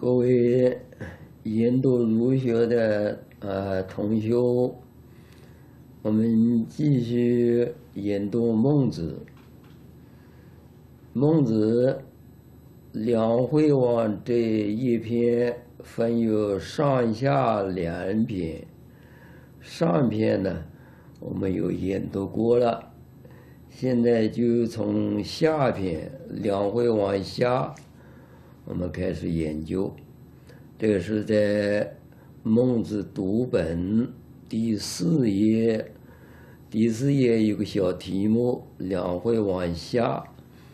各位研读儒学的同修，我们继续研读孟子。孟子两会王这一篇分有上下两篇，上篇呢我们有研读过了，现在就从下篇两会往下我们开始研究。这个是在孟子读本第4页，第4页有个小题目，两会往下。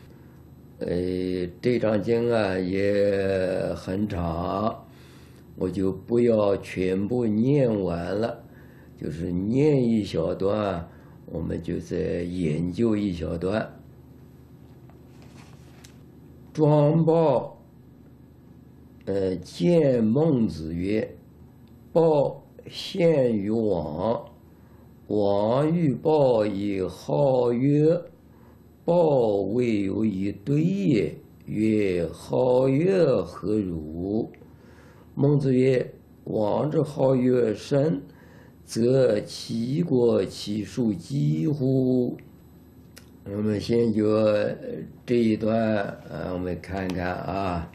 这章经啊也很长，我就不要全部念完了，就是念一小段，我们就再研究一小段。庄豹见孟子曰：“豹献于王，王欲豹以好曰：‘豹未有以对也。’曰：‘好曰何如？’孟子曰：‘王之好曰深，则其国其属几乎？’”我们先就这一段我们看看啊。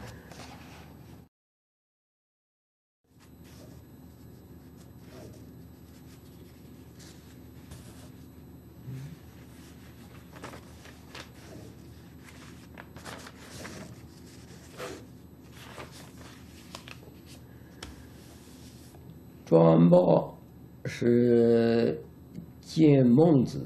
庄豹是见孟子，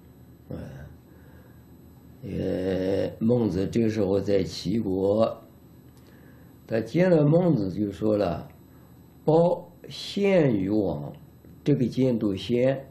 孟子这个时候在齐国，他见了孟子就说了：“豹献于王。”这个见读献，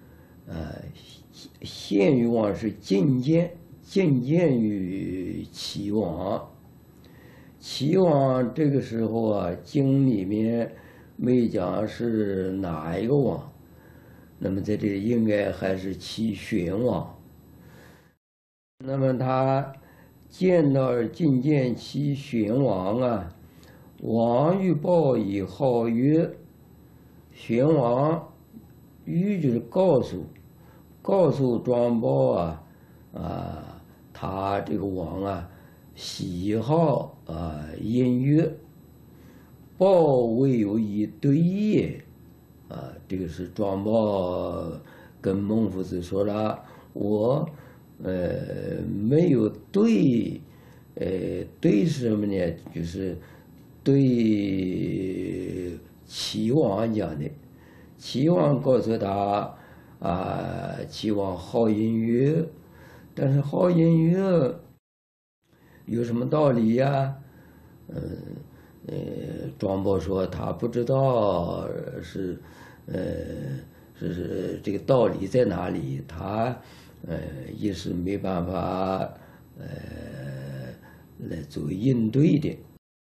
献于王是进谏于齐王。齐王这个时候啊，经里面没讲是哪一个王，那么在这里应该还是齐宣王。那么他见到进谏齐宣王啊，王欲豹以好曰。宣王欲就是告诉庄豹他这个王啊喜好音乐，豹未有以对也。这个是庄豹跟孟夫子说了，我没有对，对是什么呢？就是对齐王讲的。齐王告诉他齐王好音乐，但是好音乐有什么道理呀？庄豹说他不知道是这个道理在哪里，他也是没办法来做应对的。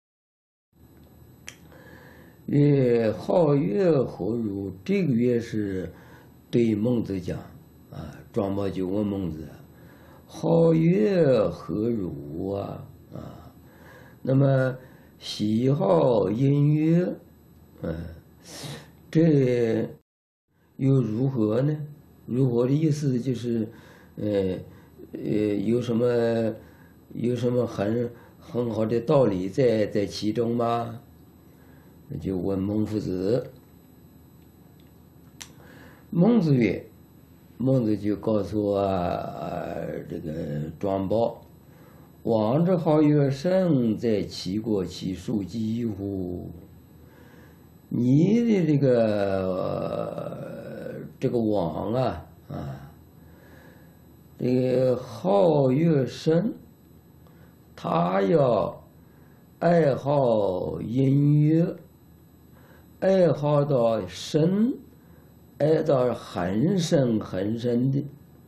曰：“好乐何如？”这个乐是对孟子讲庄豹就问孟子：“好乐何如啊？”那么喜好音乐，这又如何呢？如何的意思就是，有什么很好的道理在其中吗？那就问孟夫子。孟子曰：“孟子就告诉这个庄豹，王之好乐深，在齐国其属几乎？”你的这个王这个好乐深，他要爱好音乐，爱好到深，爱到很深的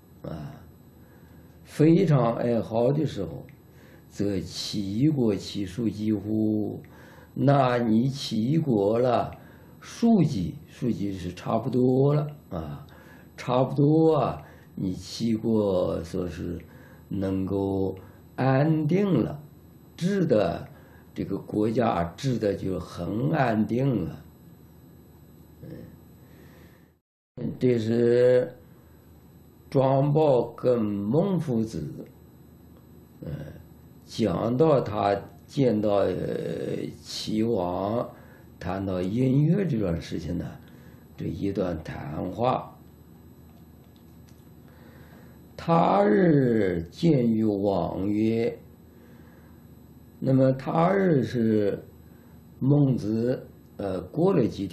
非常爱好的时候，则齐国其属几乎？那你齐国了，数几是差不多了差不多你齐国说是能够安定了，治的这个国家治的就很安定了。这是庄宝跟孟夫子，讲到他见到齐王谈到音乐这段事情呢，这一段谈话。他日见于王曰，那么他日是孟子，过了几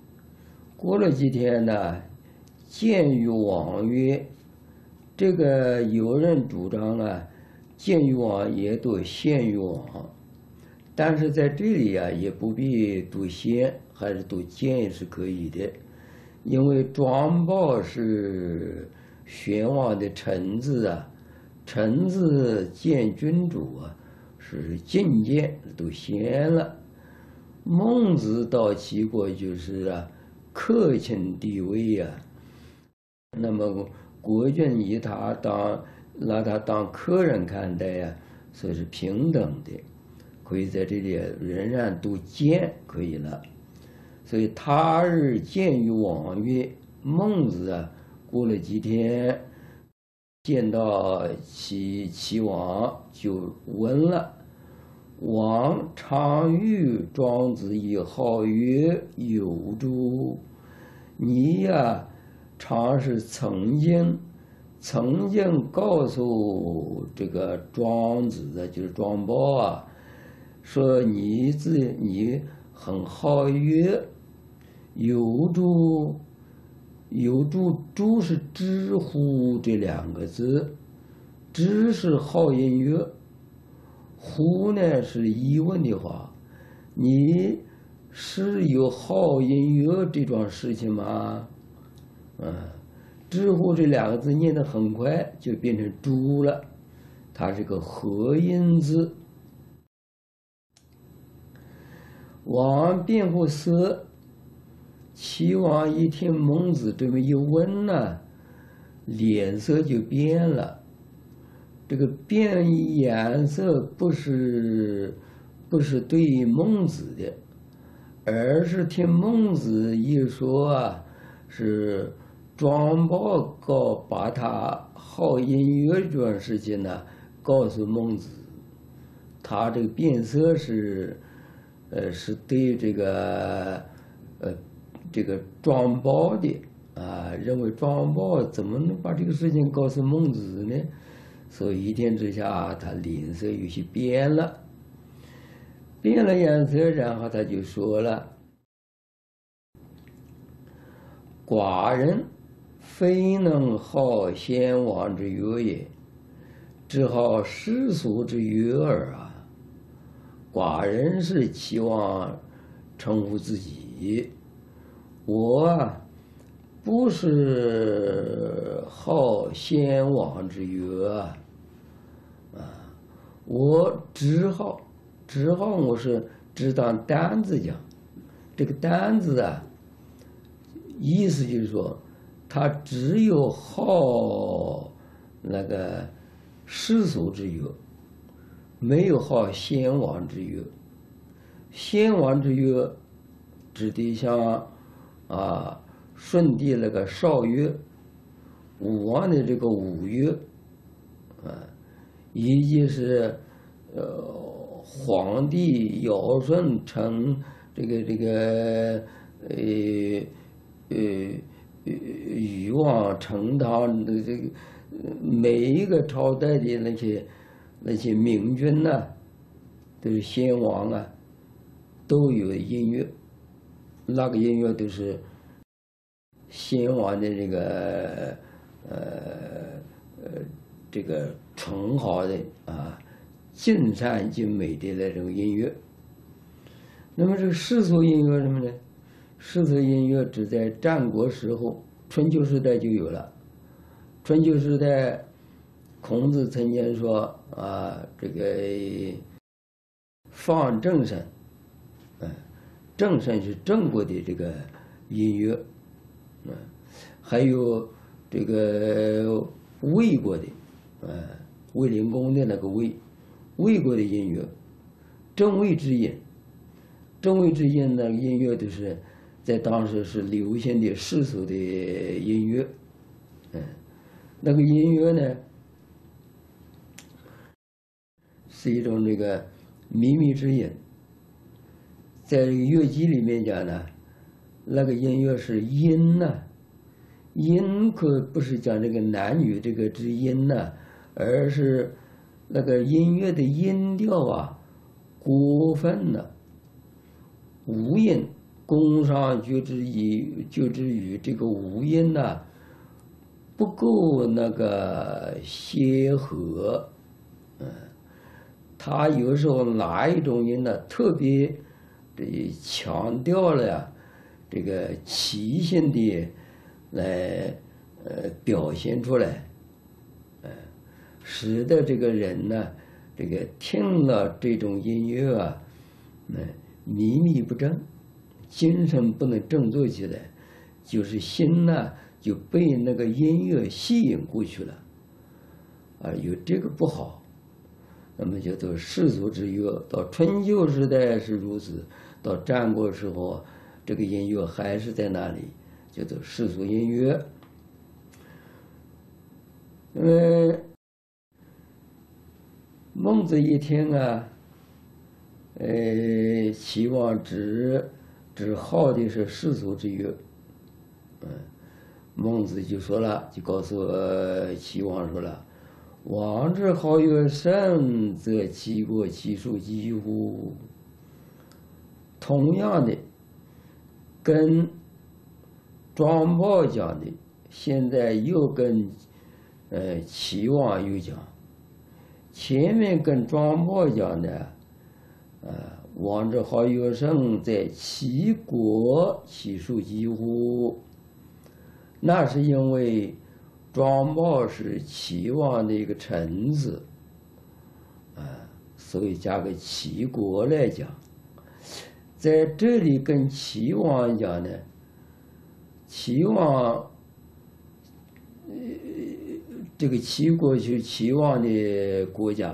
天呢，见于王曰，这个有人主张啊，见于王也读献于王，但是在这里啊，也不必读献，还是读见也是可以的，因为庄宝是宣王的臣子啊，臣子见君主啊，是觐见，都献了。孟子到齐国就是啊，客卿地位呀，那么国君以他拿他当客人看待呀，所以是平等的，可以在这里仍然读见可以了。所以他日见于王曰，孟子啊，过了几天见到齐王，就问了。王常与庄子以好曰，有诸？你呀，常是曾经告诉这个庄子的，就是庄宝啊，说你很好曰，有诸？诸是知乎这两个字，知是好音乐，乎呢是疑问的话，你是有好音乐这桩事情吗？知乎这两个字念得很快，就变成诸了，它是个合音字。王辩乎色。齐王一听孟子这么一问呢，脸色就变了。这个变颜色不是对孟子的，而是听孟子一说啊，是庄宝把他好音乐这件事情呢告诉孟子，他这个变色是对这个庄宝的啊，认为庄宝怎么能把这个事情告诉孟子呢？所以一天之下，他脸色有些变了颜色，然后他就说了：“寡人非能好先王之乐也，只好世俗之乐耳啊！”寡人是期望称呼自己。我不是好先王之乐啊，我只好我是只当单子讲。这个单子啊，意思就是说，他只有好那个世俗之乐，没有好先王之乐。先王之乐指的像舜帝那个少乐，武王的这个武乐，以及是皇帝尧舜成禹王成汤的这个每一个朝代的那些明君呐，都是先王啊，都有音乐。那个音乐都是先王的这个纯好的尽善尽美的那种音乐。那么这个世俗音乐什么呢？世俗音乐只在战国时候，春秋时代就有了。春秋时代，孔子曾经说这个放正声，正声是郑国的这个音乐，还有这个魏国的，卫灵公的那个魏国的音乐， 真伪之音。真伪之音那个音乐都是在当时是流行的世俗的音乐，那个音乐呢是一种这个靡靡之音。在乐集里面讲呢，那个音乐是音呐，音可不是讲这个男女这个之音呐，而是那个音乐的音调啊过分了，无音。工商就之于这个无音呐，不够那个协和，他有时候哪一种音呢，特别强调了呀，这个奇性的来表现出来，使得这个人呢，这个听了这种音乐啊，迷迷不振。精神不能振作起来，就是心呢就被那个音乐吸引过去了，有这个不好。那么叫做世俗之乐，到春秋时代是如此，到战国时候，这个音乐还是在那里，叫做世俗音乐。那么孟子一听啊，齐王只好的是世俗之乐，孟子就说了，就告诉齐王说了：“王之好乐甚，则其国其属几乎。”同样的，跟庄豹讲的，现在又跟齐王又讲，前面跟庄豹讲的，王之好乐甚，在齐国其属几乎。那是因为庄豹是齐王的一个臣子，所以加个齐国来讲。在这里跟齐王讲呢，齐王，这个齐国是齐王的国家，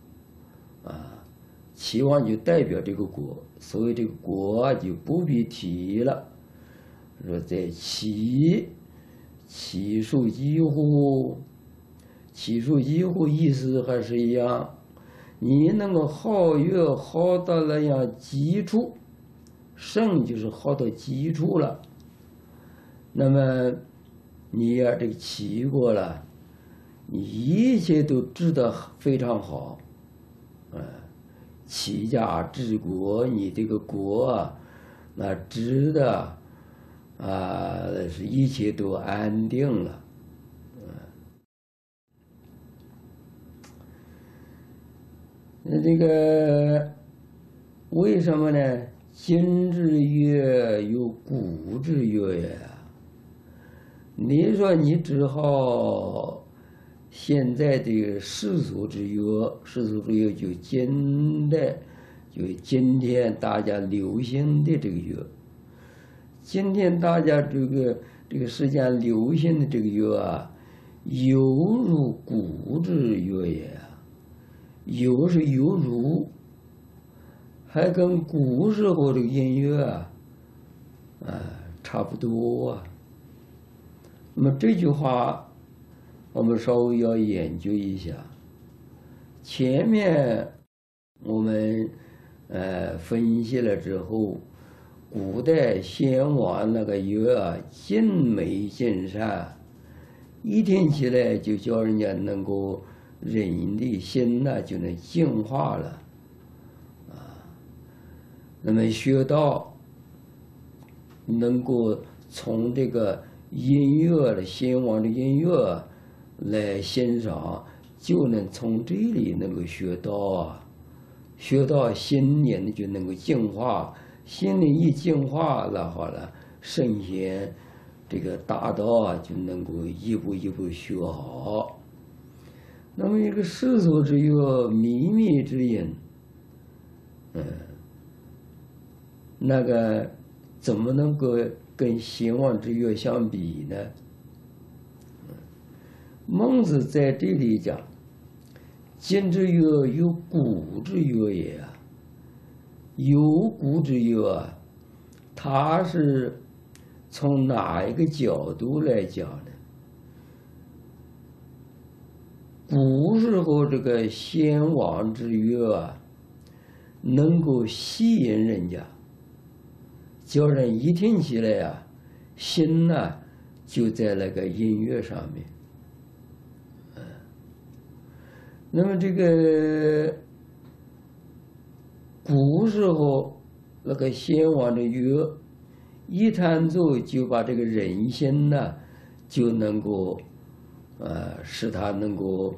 齐王就代表这个国，所以这个国就不必提了。说在齐属几乎，齐属几乎意思还是一样，你能够好乐好到那样基础，甚就是好到基础了，那么你呀这个齐国了，你一切都治得非常好，齐家治国，你这个国啊，那治的是一切都安定了，那这个为什么呢？今之乐有古之乐呀。你说你只好现在的世俗之乐，世俗之乐就今代，就今天大家流行的这个乐，今天大家这个世间流行的这个乐啊，犹如古之乐也，犹是犹如，还跟古时候的音乐差不多啊。那么这句话我们稍微要研究一下。前面我们分析了之后，古代先王那个乐啊，尽美尽善，一听起来就叫人家能够人的心呢就能净化了那么学道能够从这个音乐的先王的音乐来欣赏，就能从这里能够学到学到心灵就能够净化，心灵一净化了好了，圣贤这个大道就能够一步一步学好。那么一个世俗之乐，靡靡之音，那个怎么能够跟兴旺之乐相比呢？孟子在这里讲，今之乐有古之乐也有古之乐啊，它是从哪一个角度来讲呢？古时候这个先王之乐啊，能够吸引人家，叫人一听起来啊，心呢就在那个音乐上面。那么这个古时候那个先王的乐一弹奏，就把这个人心呢就能够使他能够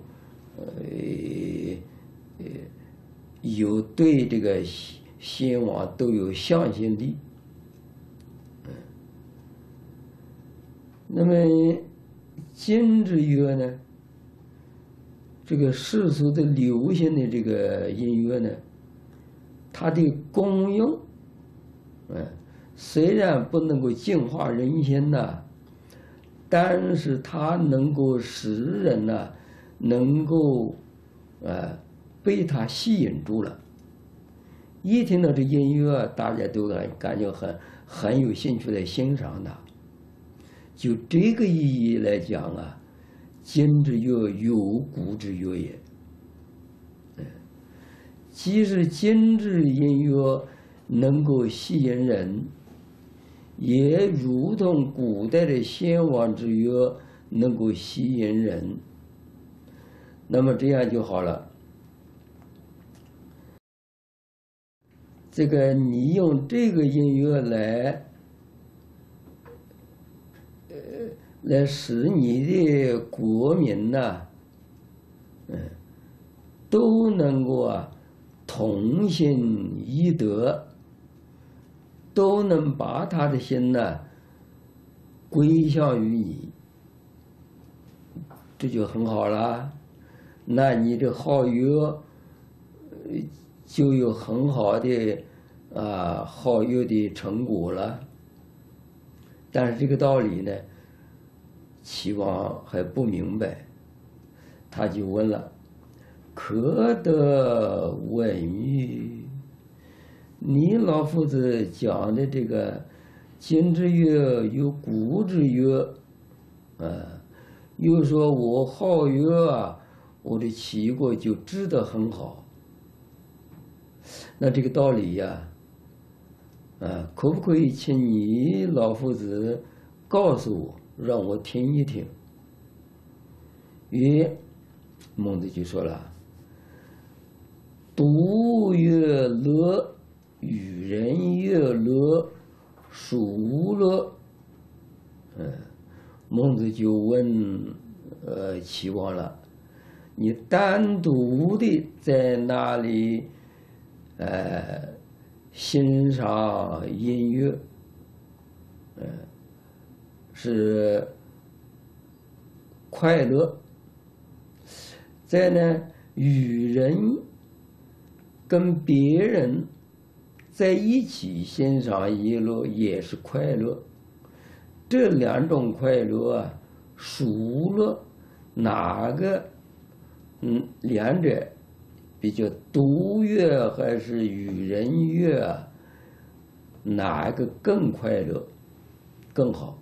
有对这个先王都有向心力。那么今之乐呢，这个世俗的流行的这个音乐呢，它的功用，虽然不能够净化人心呐，但是它能够使人呢，能够被它吸引住了。一听到这音乐，大家都感觉很有兴趣来欣赏它。就这个意义来讲啊，今之乐有古之乐也。即使今之音乐能够吸引人，也如同古代的先王之乐能够吸引人。那么这样就好了。这个你用这个音乐来使你的国民呐，都能够同心一德，都能把他的心呢归向于你，这就很好了。那你的好乐就有很好的好乐的成果了。但是这个道理呢，齐王还不明白，他就问了：“可得闻于？你老夫子讲的这个今之乐有古之乐，又说我好乐啊，我的齐国就治得很好。那这个道理呀，可不可以请你老夫子告诉我，让我听一听？”于孟子就说了：“独乐乐，与人乐乐，孰乐？”孟子就问齐王了：“你单独的在那里欣赏音乐，是快乐；再呢，与人跟别人在一起欣赏音乐也是快乐。这两种快乐孰乐？哪个两者比较独乐还是与人乐哪一个更快乐更好？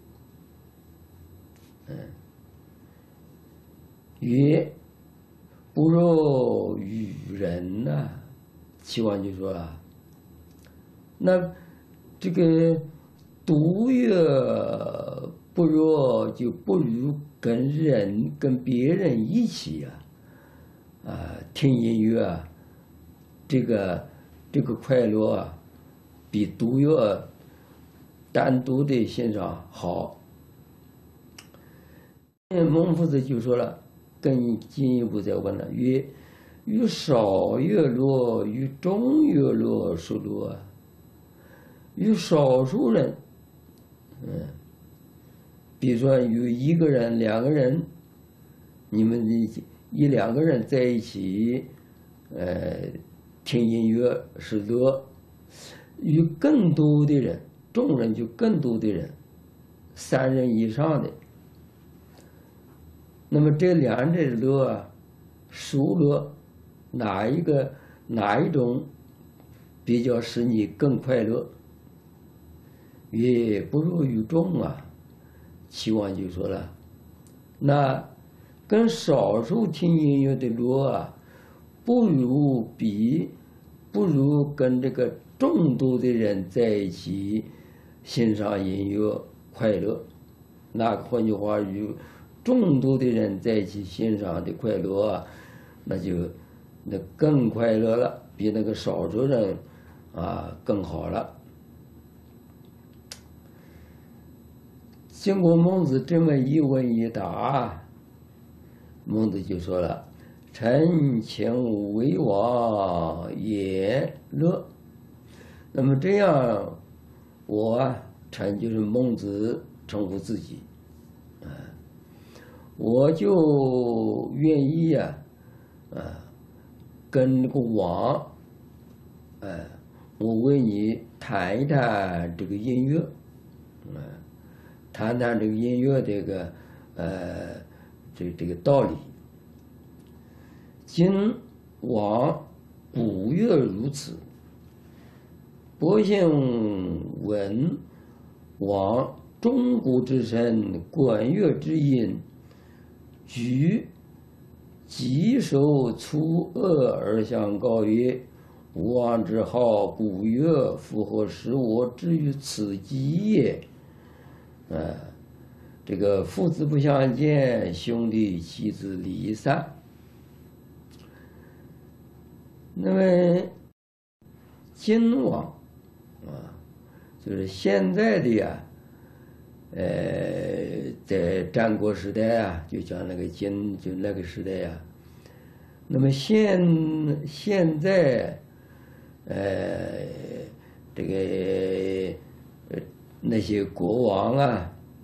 曰：不若与人呐。齐王就说那这个独乐不若，就不如跟别人一起听音乐这个快乐比独乐单独的欣赏好。孟夫子就说了，更进一步再问了，曰：与少乐乐，与中乐乐，孰乐？与少数人，比如说有一个人、两个人，你们一两个人在一起，听音乐是乐；与更多的人，众人就更多的人，3人以上的，那么这两者乐孰乐？哪一种比较使你更快乐，也不如于众啊。齐王就说了，那跟少数听音乐的乐啊，不如跟这个众多的人在一起欣赏音乐快乐。那换句话，与众多的人在一起欣赏的快乐啊，那更快乐了，比那个少数人啊更好了。经过孟子这么一问一答，孟子就说了：“臣请为王也乐。”那么这样，臣就是孟子称呼自己，我就愿意跟那个王，我为你谈一谈这个音乐，谈谈这个音乐这个这个道理。今王古乐如此，百姓闻王钟鼓之声，管乐之音，举手出恶而相告曰：“吾王之好古乐，夫何使我至于此极也？”这个父子不相见，兄弟妻子离散。那么今王就是现在的在战国时代就讲那个就那个时代那么现在这个那些国王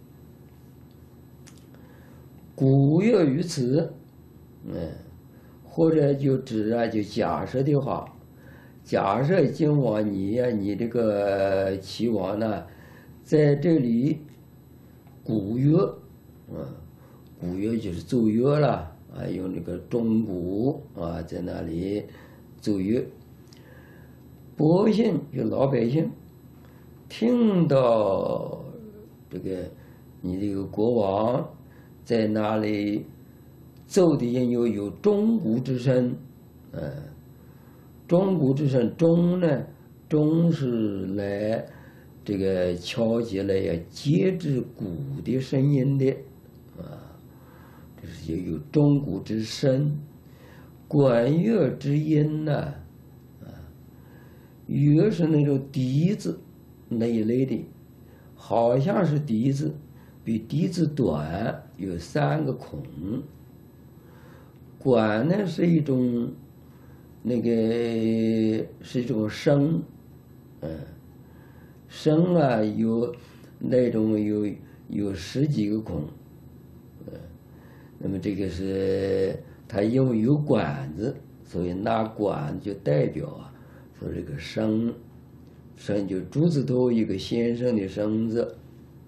古乐于此，或者就假设的话，假设今王你这个齐王呢，在这里鼓乐，鼓乐就是奏乐了用这个钟鼓在那里奏乐，百姓就老百姓听到这个你这个国王在那里奏的音乐有钟鼓之声，钟鼓之声，钟是来这个敲击来节制鼓的声音的这是有钟鼓之声，管乐之音乐是那种笛子那一类的，好像是笛子，比笛子短，有3个孔。管呢是一种是一种声，声有那种有10几个孔，那么这个是它因为有管子，所以拿管就代表说这个声就竹字头一个先生的声字，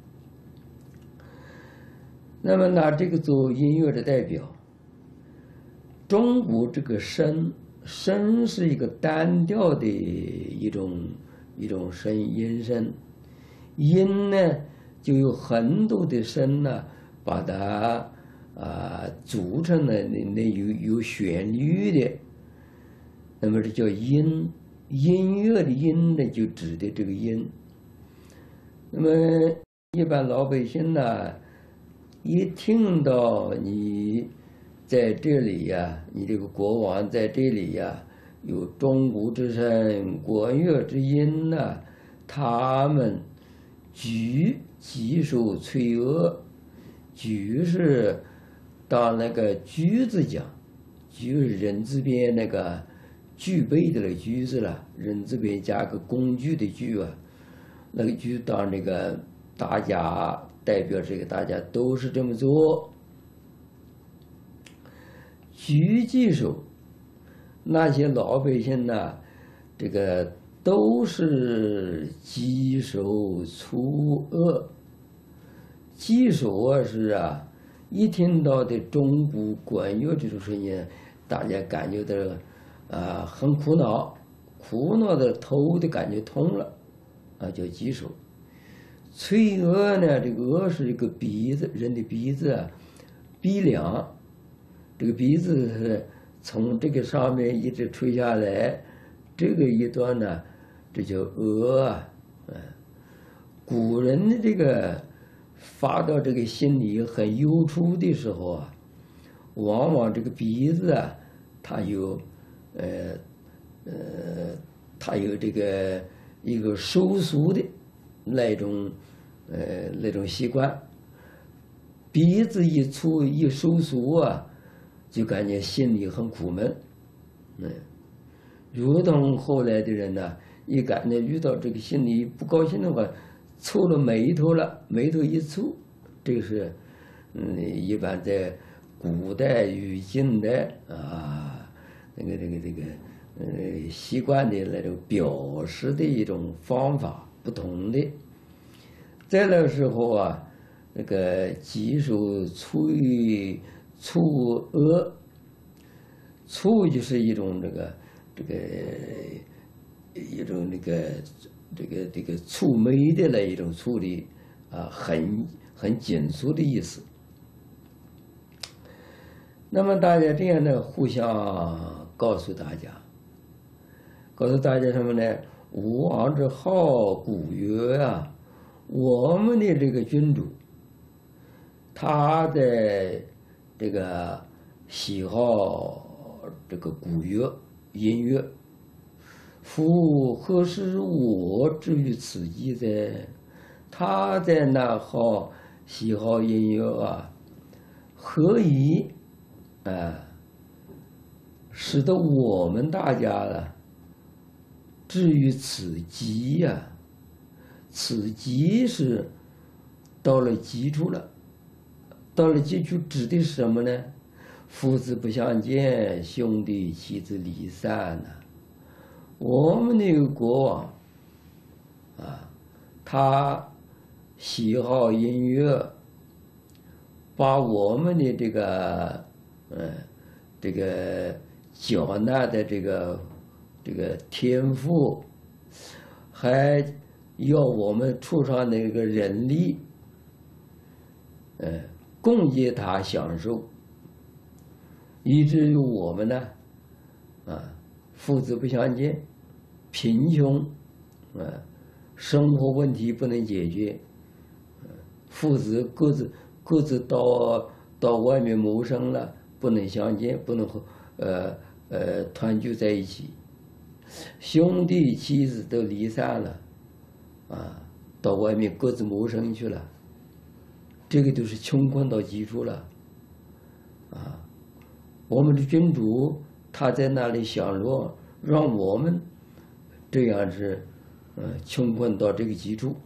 那么拿这个做音乐的代表。钟鼓这个声是一个单调的一种音声，音呢就有很多的声把它组成了那有旋律的，那么这叫音乐的音呢就指的这个音。那么一般老百姓一听到你在这里你这个国王在这里有钟鼓之声、管乐之音他们举手吹额，举是当那个锯子讲，举是人字边那个具备的那个锯子了，人字边加个工具的具那个具当这个大家代表这个大家都是这么做。举手，那些老百姓这个都是举手出恶。举手是一听到的钟鼓管乐这种声音，大家感觉到很苦恼， 苦恼的头的感觉通了，叫棘手。翠额呢，这个额是一个鼻子，人的鼻子啊，鼻梁，这个鼻子是从这个上面一直垂下来，这个一段呢，这叫额啊。古人的这个发到这个心里很忧愁的时候啊，往往这个鼻子啊，它有这个一个收缩的那种习惯，鼻子一粗一收缩啊，就感觉心里很苦闷，如同后来的人呢，一感觉遇到这个心里不高兴的话，蹙了眉头了，眉头一蹙，这个是一般在古代与近代习惯的那种表示的一种方法不同的。在那个时候啊，那个棘手蹙额，蹙就是一种一种蹙眉的那一种处理啊，很紧缩的意思。那么大家这样呢，互相告诉大家什么呢？吴王之好古乐啊，我们的这个君主，他的这个喜好这个古乐音乐，夫何使我至于此极哉？他在那喜好音乐啊，何以使得我们大家呢至于此极呀？此极是到了极处了，到了极处指的是什么呢？父子不相见，兄弟妻子离散呢。我们那个国王他喜好音乐，把我们的这个缴纳的这个天赋，还要我们出上那个人力，供给他享受，以至于我们呢，父子不相见，贫穷，生活问题不能解决，父子各自到外面谋生了，不能相见，不能团聚在一起，兄弟妻子都离散了，到外面各自谋生去了，这个都是穷困到极处了，我们的君主他在那里享乐，让我们这样是穷困到这个极处，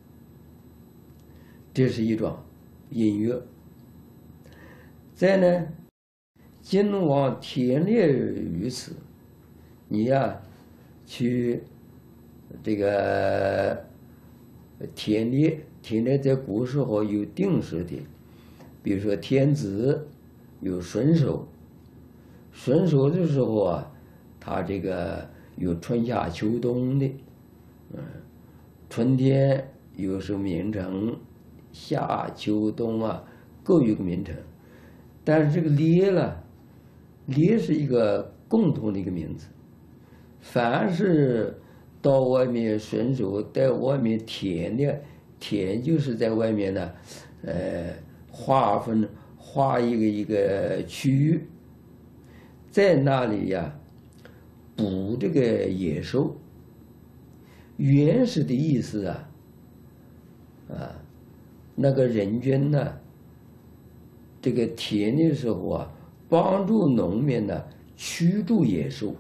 这是一桩音乐。再呢，今往田猎于此，你呀去这个田猎在古时候有定时的，比如说天子有顺手的时候啊，他这个有春夏秋冬的，春天有时候名称，夏秋冬各有个名称，但是这个猎是一个共同的一个名字，凡是到外面顺手在外面田的，田就是在外面呢，划一个区域，在那里呀捕这个野兽。原始的意思那个人君呢，这个田的时候帮助农民呢驱逐野兽，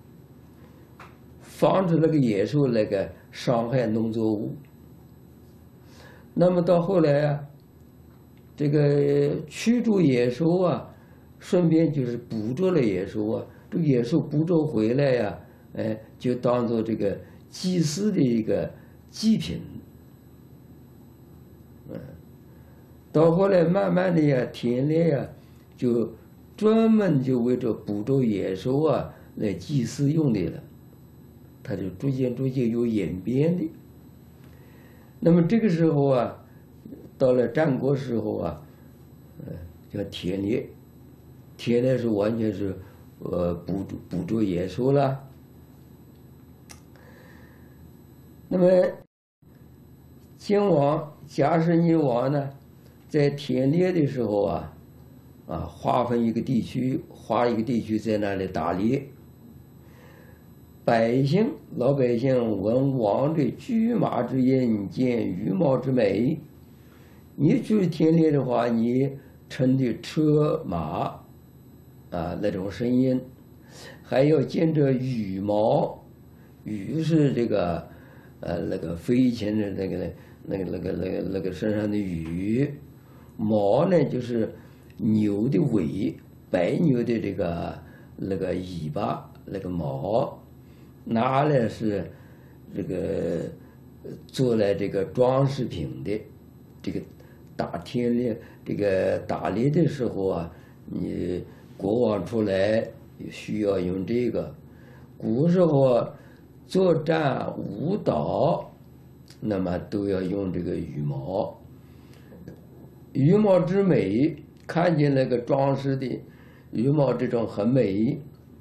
防止那个野兽那个伤害农作物。那么到后来这个驱逐野兽顺便就是捕捉了野兽这个野兽捕捉回来就当做这个祭祀的一个祭品。到后来慢慢的田猎就专门就为着捕捉野兽来祭祀用的了。 它就逐渐有演变的。那么这个时候啊，到了战国时候啊，叫田猎，田猎是完全是捕捉野兽了。那么晋王贾氏女王呢，在田猎的时候啊，划分一个地区，划一个地区在那里打猎。老百姓闻王的驹马之音，见羽毛之美。你去田猎的话，你乘的车马那种声音，还要见着羽毛，羽是这个那个飞禽的那个身上的羽，毛呢就是牛的尾，白牛的这个那个尾巴那个毛，拿来是这个做来这个装饰品的。这个打田猎，这个打猎的时候啊，你国王出来需要用这个。古时候啊，作战舞蹈，那么都要用这个羽毛。羽毛之美，看见那个装饰的羽毛这种很美。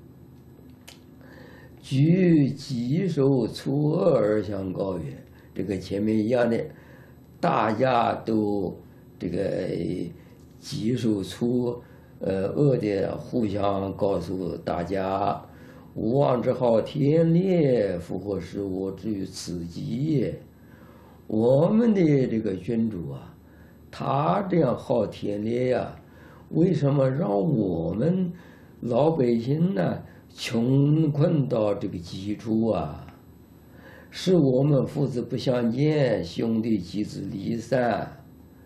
举棘手粗恶而相告曰，这个前面一样的，大家都这个棘手粗恶的互相告诉大家，吴王之好田猎，复或使我至于此极也。我们的这个君主啊，他这样好田猎呀，为什么让我们老百姓呢穷困到这个极处啊？使我们父子不相见，兄弟妻子离散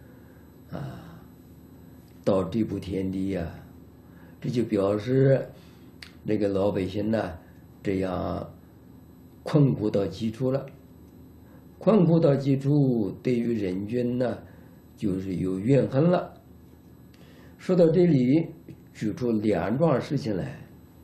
到这步田地呀，这就表示这个老百姓呢这样困苦到极处了。困苦到极处，对于人君呢就是有怨恨了。说到这里，举出两桩事情来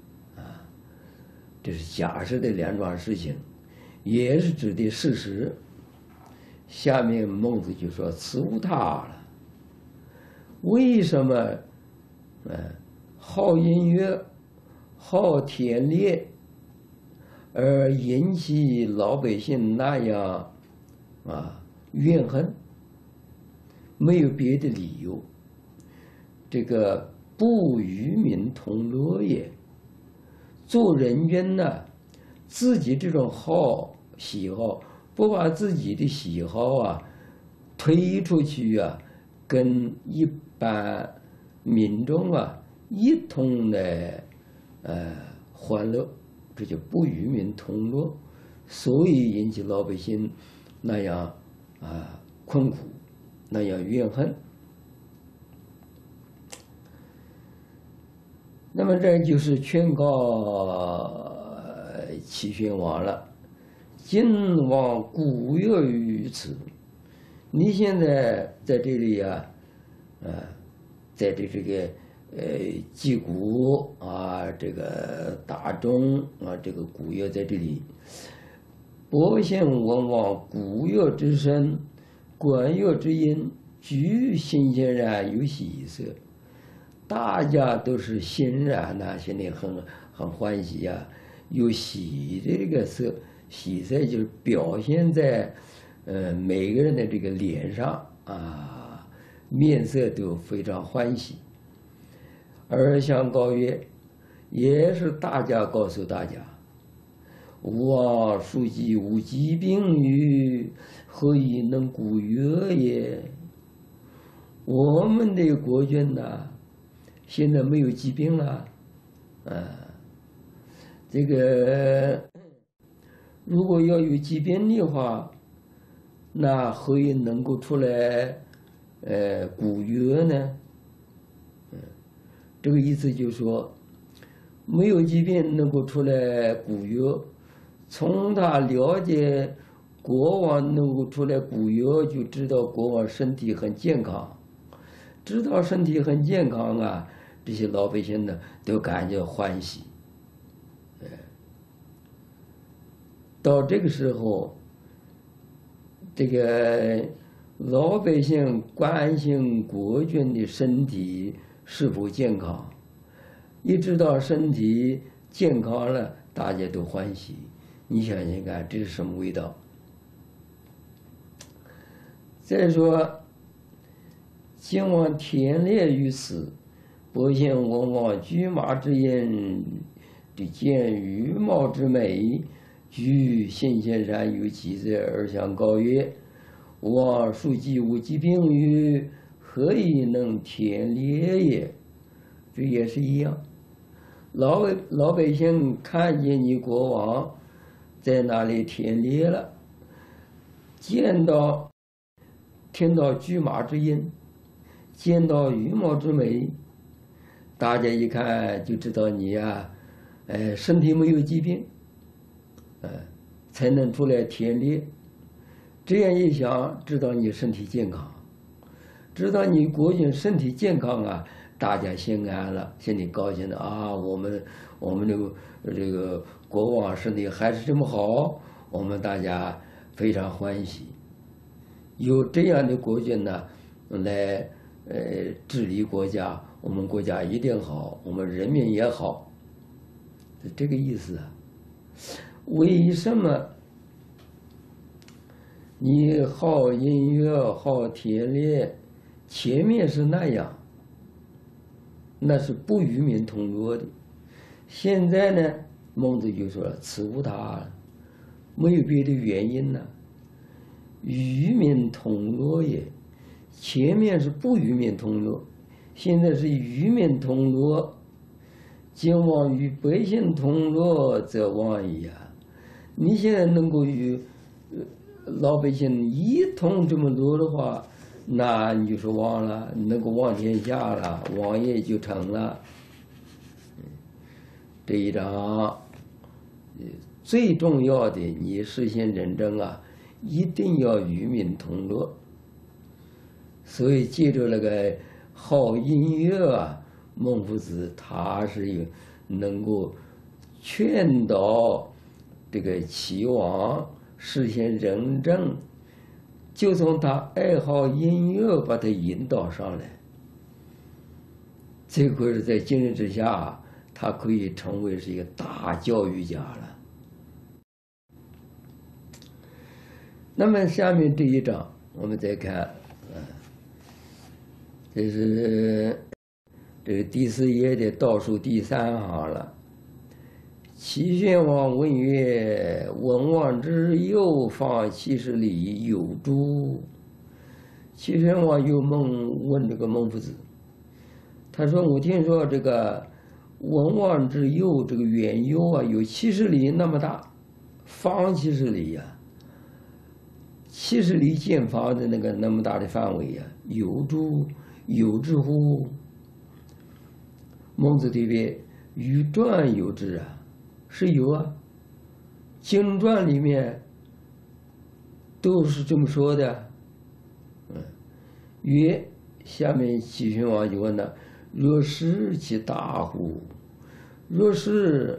这是假设的两桩事情，也是指的事实。下面孟子就说：“此无他了。为什么好音乐、好田猎，而引起老百姓那样怨恨？没有别的理由。这个不与民同乐也。做人君呢，自己这种喜好，不把自己的喜好推出去跟一般民众一同的欢乐，这就不与民同乐，所以引起老百姓那样困苦，那样怨恨。那么这就是劝告齐宣王了。晋王鼓乐于此，你现在在这里在这个击鼓这个大钟这个鼓乐在这里，伯先文王鼓乐之声，管乐之音，俱欣欣然有喜色。大家都是欣然心里很欢喜有喜的这个色，喜色就是表现在每个人的这个脸上面色都非常欢喜。而相告曰，也是大家告诉大家，吾王庶几无疾病于，何以能鼓乐也？我们的国君现在没有疾病了，这个如果要有疾病的话，那何以能够出来鼓乐呢？这个意思就是说，没有疾病能够出来鼓乐。从他了解国王能够出来鼓乐，就知道国王身体很健康。知道身体很健康这些老百姓呢都感觉欢喜。 到这个时候，这个老百姓关心国君的身体是否健康，一直到身体健康了，大家都欢喜。你想想看，这是什么味道？再说，今往田猎于此，百姓闻望驹马之音，对见羽毛之美，据新鲜山有记载而相告曰：望庶几无疾病于，何以能田猎也？这也是一样。老百姓看见你国王在那里田猎了，听到驹马之音，见到羽毛之美，大家一看就知道你呀，身体没有疾病，才能出来田猎。这样一想，知道你身体健康，知道你国君身体健康啊，大家心安了，心里高兴的啊，我们这个国王身体还是这么好，我们大家非常欢喜。有这样的国君呢，来治理国家，我们国家一定好，我们人民也好，是这个意思啊。为什么你好音乐好田猎，前面是那样，那是不与民同乐的。现在呢，孟子就说了，此无他，没有别的原因呢。与民同乐也，前面是不与民同乐，现在是与民同乐。今往与百姓同乐，则忘矣啊！你现在能够与老百姓一同这么乐的话，那你就是忘了，能够望天下了，王爷就成了。这一章最重要的，你实现仁政啊，一定要与民同乐。所以借着那个好音乐啊，孟夫子他是能够劝导这个齐王实现仁政，就从他爱好音乐把他引导上来。这个是在今日之下，他可以成为是一个大教育家了。那么下面这一章我们再看，这是这个第4页的倒数第3行了。齐宣王问曰：文王之右方70里，有诸？齐宣王又问这个孟夫子，他说：我听说这个文王之右，这个远右啊，有70里那么大，方70里呀，70里见方的那么大的范围呀，有诸？有之乎？孟子对曰：禹传有之啊，是有啊，经传里面都是这么说的。曰，下面齐宣王就问了：若是其大乎？若是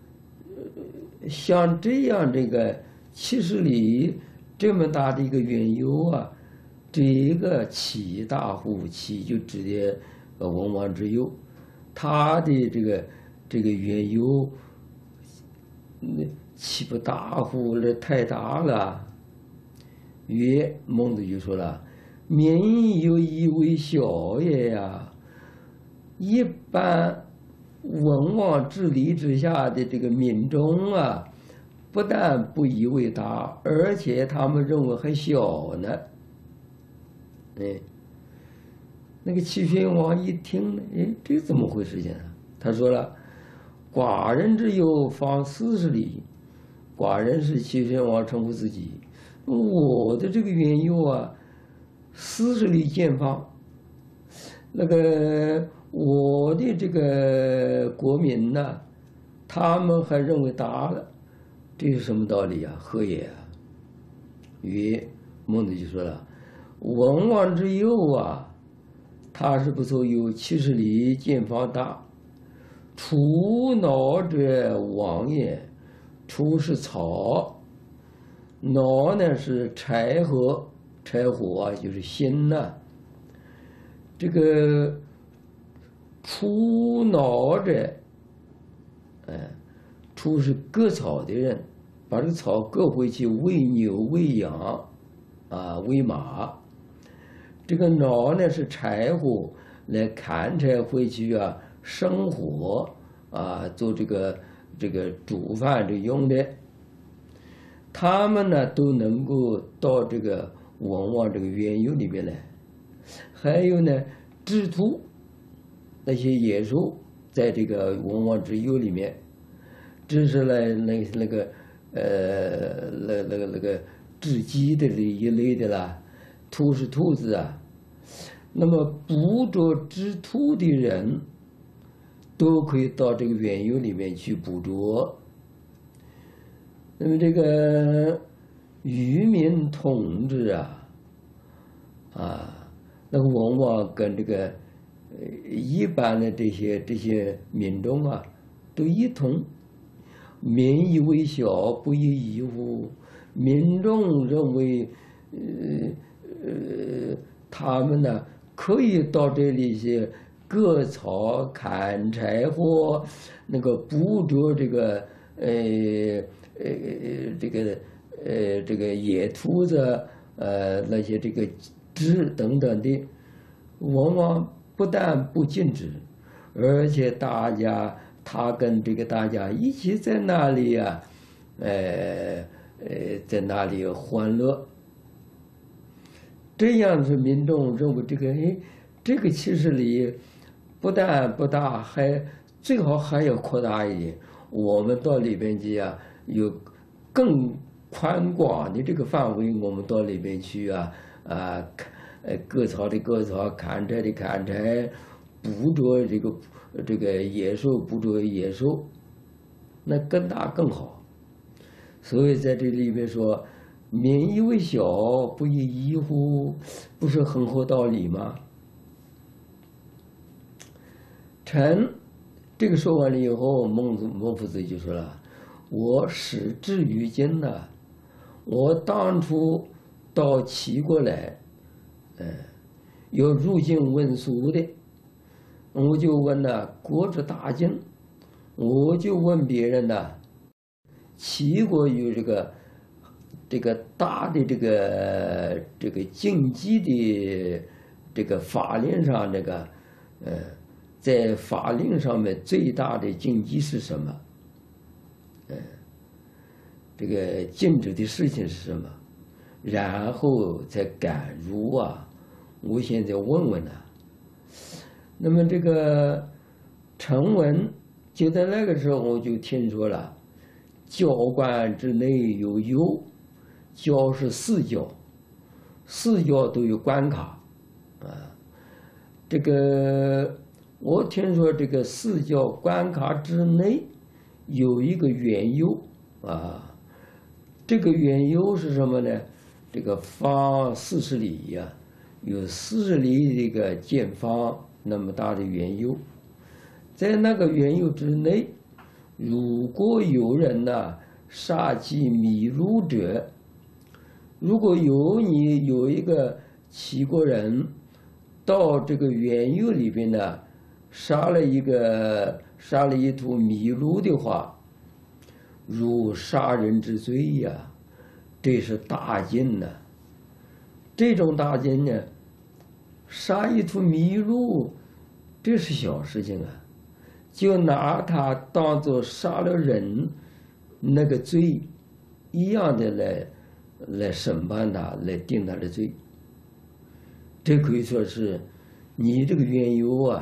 像这样这个70里这么大的一个远游啊，这个其大乎？其就指的文王之右，他的这个远游，岂不大乎？这太大了。曰，孟子就说了：民有以为小也呀。一般文王治理之下的这个民众啊，不但不以为大，而且他们认为还小呢。那个齐宣王一听呢，这怎么回事呢？他说了：寡人之右方40里，寡人是齐宣王称呼自己，我的这个远游啊，40里见方。那个我的这个国民呢，他们还认为大了，这是什么道理啊？何也啊？曰，孟子就说了：文王之右啊，他是不足有70里见方大。除脑者王也，除是草， 恼呢是柴火，柴火啊就是心呐、这个除恼者，除是割草的人，把这个草割回去喂牛喂羊，喂马。这个恼呢是柴火，来砍柴回去生火做这个煮饭这用的。他们呢都能够到这个文王这个原由里面来。还有呢，雉兔那些野兽在这个文王之幽里面，这是那个雉鸡的这一类的啦，兔是兔子啊。那么捕捉雉兔的人，都可以到这个原由里面去捕捉。那么这个渔民统治那个文王跟这个一般的这些民众都一同，民以为小，不亦乐乎？民众认为，他们呢可以到这里去割草、砍柴火，那个捕捉这个野兔子，那些这个雉等等的，往往不但不禁止，而且他跟大家一起在那里在那里欢乐。这样子民众认为这个其实里不但不大，还最好还要扩大一点。我们到里边去有更宽广的这个范围，我们到里边去割草的割草，砍柴的砍柴，捕捉这个野兽，捕捉野兽，那更大更好。所以在这里边说，民以为小，不亦乐乎？不是很合道理吗？臣这个说完了以后，孟夫子就说了：“我始至于今呢，我当初到齐国来，有入境问俗的，我就问国之大经，我就问别人齐国有这个大的这个经济的这个法令上在法令上面最大的禁忌是什么？这个禁止的事情是什么？然后才敢入我现在问问那么这个成文就在那个时候，我就听说了，教官之内有攸，教是四教，四教都有关卡这个我听说这个四教关卡之内有一个原由这个原由是什么呢？这个方40里有40里这个见方那么大的原由，在那个原由之内，如果有人杀其迷路者，如果有一个齐国人到这个原由里边杀了一头麋鹿的话，如杀人之罪这是大禁这种大禁杀一头麋鹿，这是小事情就拿它当作杀了人那个罪一样的来审判他，来定他的罪。这可以说是你这个缘由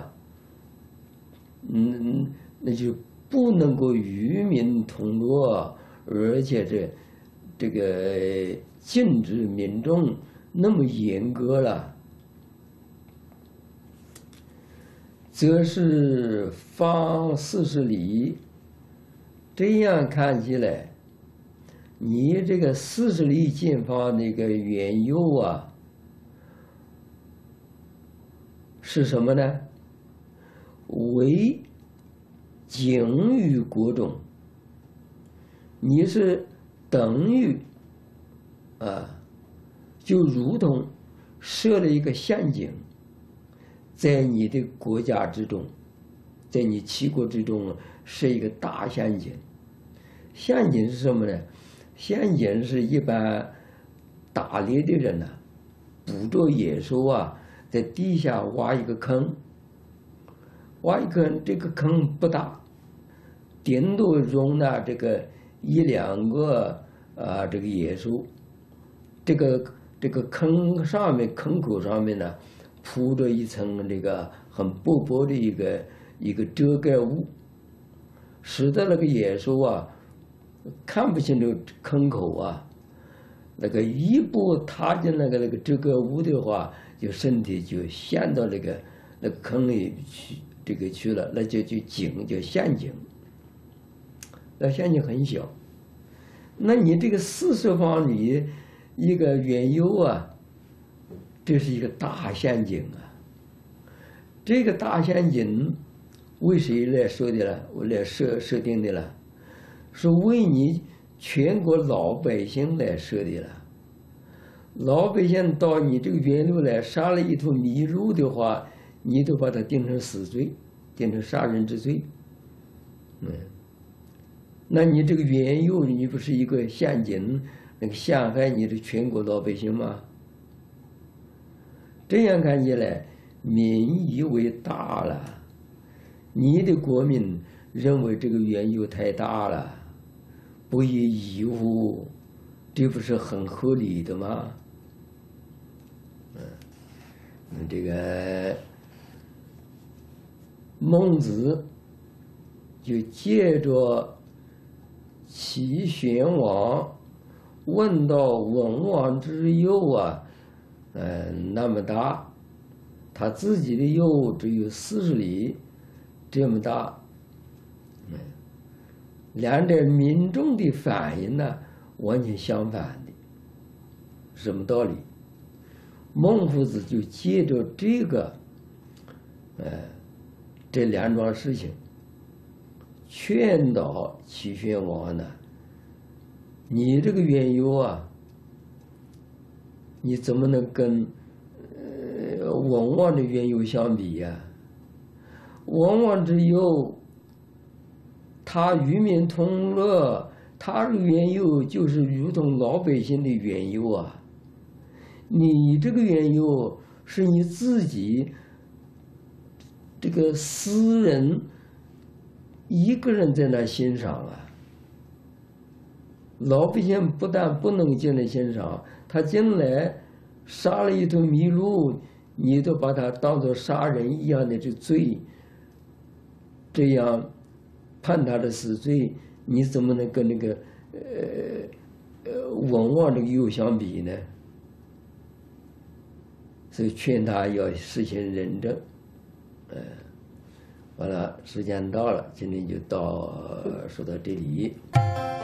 那就不能够与民同乐，而且这个禁止民众那么严格了，则是方40里。这样看起来，你这个40里见方那个缘由是什么呢？为景于国中，你是等于就如同设了一个陷阱，在你的国家之中，在你齐国之中设一个大陷阱。陷阱是什么呢？陷阱是一般打猎的人捕捉野兽在地下挖一个坑，这个坑不大，顶多容纳这个1、2个这个野兽。这个坑口上面铺着一层这个很薄薄的一个遮盖物，使得那个野兽看不清楚坑口那个一步踏进那个遮盖物的话，就身体就陷到那个坑里去了，那就叫陷阱。那陷阱很小，那你这个40方里一个圆 U 这是一个大陷阱这个大陷阱为谁来说的了？我来设定的了，是为你全国老百姓来设的了。老百姓到你这个圆 U 来杀了一头麋鹿的话，你都把它定成死罪，定成杀人之罪。那你这个圆 U 你不是一个陷阱，那个陷害你的全国老百姓吗？这样看起来，民以为大了，你的国民认为这个圆 U 太大了，不以义乎？这不是很合理的吗？这个孟子就借着齐宣王问到文王之右那么大，他自己的右只有40里这么大，两者民众的反应完全相反的，什么道理？孟夫子就借着这个这2桩事情劝导齐宣王你这个圆 U你怎么能跟文王的圆 U 相比呀？文王之右，他与民同乐，他的圆 U就是如同老百姓的圆 U你这个圆 U是你自己这个私人一个人在那欣赏老百姓不但不能进来欣赏，他进来杀了一头麋鹿，你都把他当作杀人一样的这罪，这样判他的死罪，你怎么能跟那个文王这个又相比呢？所以劝他要实行仁政。完了，时间到了，今天就说到这里。